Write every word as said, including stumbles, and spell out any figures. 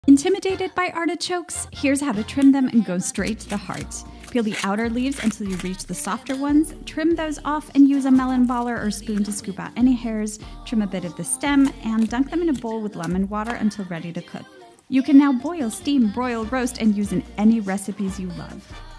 Intimidated by artichokes? Here's how to trim them and go straight to the heart. Peel the outer leaves until you reach the softer ones, trim those off and use a melon baller or spoon to scoop out any hairs, trim a bit of the stem, and dunk them in a bowl with lemon water until ready to cook. You can now boil, steam, broil, roast, and use in any recipes you love.